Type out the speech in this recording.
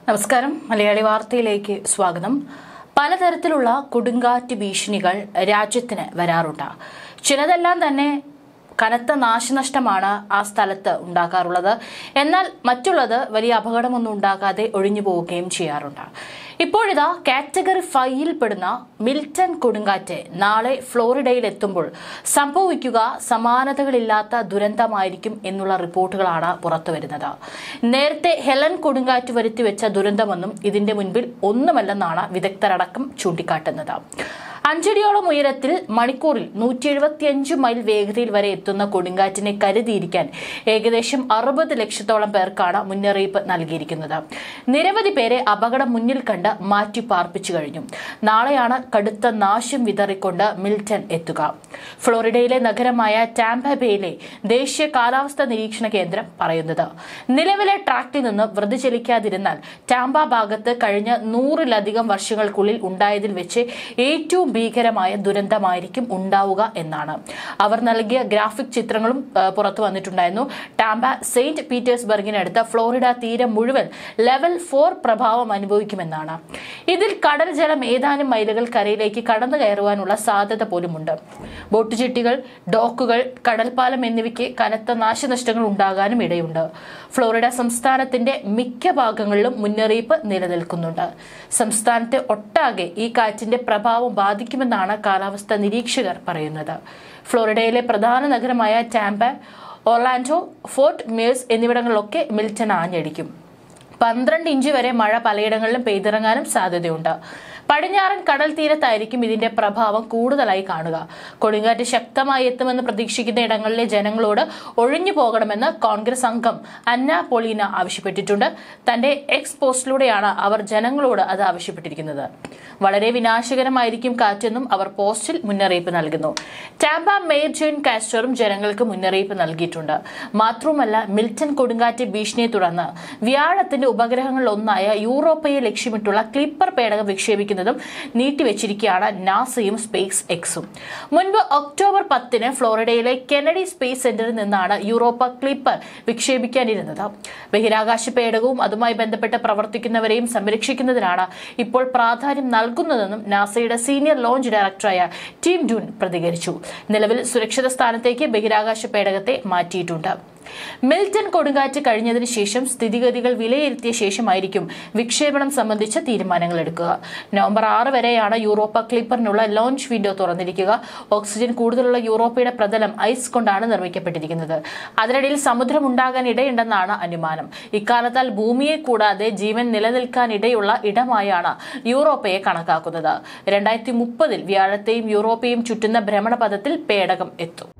നമസ്കാരം. മലയാളി വാർത്തയിലേക്ക് സ്വാഗതം. പലതരത്തിലുള്ള കൊടുങ്കാറ്റ് ഭീഷണികൾ രാജ്യത്തിന് വരാറുണ്ട്. ചിലതെല്ലാം തന്നെ കനത്ത നാശനഷ്ടമാണ് ആ സ്ഥലത്ത് ഉണ്ടാക്കാറുള്ളത്. എന്നാൽ മറ്റുള്ളത് വലിയ അപകടമൊന്നും ഉണ്ടാകാതെ ഒഴിഞ്ഞു പോവുകയും ചെയ്യാറുണ്ട്. ഇപ്പോഴിതാ കാറ്റഗറി 5ൽ പെടുന്ന മിൽട്ടൺ കൊടുങ്കാറ്റ് നാളെ ഫ്ലോറിഡയിൽ എത്തുമ്പോൾ സംഭവിക്കുക സമാനതകളില്ലാത്ത ദുരന്തമായിരിക്കും എന്നുള്ള റിപ്പോർട്ടുകളാണ് പുറത്തുവരുന്നത്. നേരത്തെ ഹെലൻ കൊടുങ്കാറ്റ് വരുത്തിവെച്ച ദുരന്തമൊന്നും ഇതിന്റെ മുൻപിൽ ഒന്നുമല്ലെന്നാണ് വിദഗ്ധരടക്കം ചൂണ്ടിക്കാട്ടുന്നത്. 5 അടിയോളം ഉയരത്തിൽ മണിക്കൂറിൽ 175 മൈൽ വേഗതയിൽ വരെ എത്തുന്ന കൊടുങ്കാറ്റിനെ കരുതിയിരിക്കാൻ ഏകദേശം 60 ലക്ഷത്തോളം പേർക്കാണ് മുന്നറിയിപ്പ് നൽകിയിരിക്കുന്നത്. നിരവധി പേരെ അപകടം മുന്നിൽ കണ്ട് മാറ്റി പാർപ്പിച്ചു കഴിഞ്ഞു. നാളെയാണ് കടുത്ത നാശം വിതറിക്കൊണ്ട് മിൽട്ടൺ എത്തുക. ഫ്ലോറിഡയിലെ നഗരമായ ടാംപ ബേയിലെ ദേശീയ കാലാവസ്ഥാ നിരീക്ഷണ കേന്ദ്രം പറയുന്നത്, നിലവിലെ ട്രാക്കിൽ നിന്ന് വ്യതിചലിക്കാതിരുന്നാൽ ടാംപ ഭാഗത്ത് കഴിഞ്ഞ 100-ലധികം വർഷങ്ങൾക്കുള്ളിൽ ഉണ്ടായതിൽ വെച്ച് ഏറ്റവും ഭീകരമായ ദുരന്തമായിരിക്കും ഉണ്ടാവുക എന്നാണ്. അവർ നൽകിയ ഗ്രാഫിക് ചിത്രങ്ങളും പുറത്തു വന്നിട്ടുണ്ടായിരുന്നു. ടാംപ സെയിന്റ് പീറ്റേഴ്സ്ബർഗിനടുത്ത ഫ്ലോറിഡ തീരം മുഴുവൻ ലെവൽ 4 പ്രഭാവം അനുഭവിക്കുമെന്നാണ്. ഇതിൽ കടൽ ജലം ഏതാനും മൈലുകൾ കരയിലേക്ക് കടന്നു കയറുവാനുള്ള സാധ്യത പോലുമുണ്ട്. ബോട്ട് ജെട്ടികൾ, ഡോക്കുകൾ, കടൽപ്പാലം എന്നിവയ്ക്ക് കനത്ത നാശനഷ്ടങ്ങൾ ഉണ്ടാകാനും ഇടയുണ്ട്. ഫ്ലോറിഡ സംസ്ഥാനത്തിന്റെ മിക്ക ഭാഗങ്ങളിലും മുന്നറിയിപ്പ് നിലനിൽക്കുന്നുണ്ട്. സംസ്ഥാനത്തെ ഒട്ടാകെ ഈ കാറ്റിന്റെ പ്രഭാവം ബാധിക്കുമെന്നാണ് കാലാവസ്ഥാ നിരീക്ഷകർ പറയുന്നത്. ഫ്ലോറിഡയിലെ പ്രധാന നഗരമായ ടാംപ, ഒർലാൻഡോ, ഫോർട്ട് മേഴ്സ് എന്നിവിടങ്ങളിലൊക്കെ മിൽട്ടൺ ആഞ്ഞടിക്കും. 12 ഇഞ്ച് വരെ മഴ പലയിടങ്ങളിലും പെയ്തിറങ്ങാനും സാധ്യതയുണ്ട്. പടിഞ്ഞാറൻ കടൽ തീരത്തായിരിക്കും ഇതിന്റെ പ്രഭാവം കൂടുതലായി കാണുക. കൊടുങ്കാറ്റ് ശക്തമായി എത്തുമെന്ന് പ്രതീക്ഷിക്കുന്ന ഇടങ്ങളിലെ ജനങ്ങളോട് ഒഴിഞ്ഞു പോകണമെന്ന് കോൺഗ്രസ് അംഗം അന്ന പൊളീന ആവശ്യപ്പെട്ടിട്ടുണ്ട്. തന്റെ എക്സ് പോസ്റ്റിലൂടെയാണ് അവർ ജനങ്ങളോട് അത് ആവശ്യപ്പെട്ടിരിക്കുന്നത്. വളരെ വിനാശകരമായിരിക്കും കാറ്റെന്നും അവർ പോസ്റ്റിൽ മുന്നറിയിപ്പ് നൽകുന്നു. ടാംപ മേയർ ജോൺ കാസ്റ്ററും ജനങ്ങൾക്ക് മുന്നറിയിപ്പ് നൽകിയിട്ടുണ്ട്. മാത്രവുമല്ല, മിൽട്ടൺ കൊടുങ്കാറ്റ് ഭീഷണിയെ തുടർന്ന് വ്യാഴത്തിന്റെ ഉപഗ്രഹങ്ങളിലൊന്നായ യൂറോപ്പയെ ലക്ഷ്യമിട്ടുള്ള ക്ലിപ്പർ പേടകം വിക്ഷേപിക്കുന്നതും നീട്ടിവെച്ചിരിക്കുകയാണ് നാസയും സ്പേസ് എക്സും. മുൻപ് ഒക്ടോബർ 10 ഫ്ലോറിഡയിലെ കെനഡി സ്പേസ് സെന്ററിൽ നിന്നാണ് യൂറോപ്പ ക്ലിപ്പർ വിക്ഷേപിക്കാനിരുന്നത്. ബഹിരാകാശ പേടകവും അതുമായി ബന്ധപ്പെട്ട് പ്രവർത്തിക്കുന്നവരെയും സംരക്ഷിക്കുന്നതിനാണ് ഇപ്പോൾ പ്രാധാന്യം നൽകുന്നതെന്നും നാസയുടെ സീനിയർ ലോഞ്ച് ഡയറക്ടറായ ടിം ഡൂൻ പ്രതികരിച്ചു. നിലവിൽ സുരക്ഷിത സ്ഥാനത്തേക്ക് ബഹിരാകാശ പേടകത്തെ മാറ്റിയിട്ടുണ്ട്. മിൽട്ടൺ കൊടുങ്കാറ്റ് കഴിഞ്ഞതിന് ശേഷം സ്ഥിതിഗതികൾ വിലയിരുത്തിയ ശേഷമായിരിക്കും വിക്ഷേപണം സംബന്ധിച്ച തീരുമാനങ്ങൾ എടുക്കുക. നവംബർ 6 വരെയാണ് യൂറോപ്പ ക്ലിപ്പറിനുള്ള ലോഞ്ച് വിൻഡോ തുറന്നിരിക്കുക. ഓക്സിജൻ കൂടുതലുള്ള യൂറോപ്പയുടെ പ്രതലം ഐസ് കൊണ്ടാണ് നിർമ്മിക്കപ്പെട്ടിരിക്കുന്നത്. അതിനിടയിൽ സമുദ്രം ഉണ്ടാകാൻ ഇടയുണ്ടെന്നാണ് അനുമാനം. ഇക്കാലത്താൽ ഭൂമിയെ കൂടാതെ ജീവൻ നിലനിൽക്കാനിടയുള്ള ഇടമായാണ് യൂറോപ്പയെ കണക്കാക്കുന്നത്. 2030 വ്യാഴത്തെയും യൂറോപ്പയെയും ചുറ്റുന്ന ഭ്രമണപഥത്തിൽ പേടകം എത്തും.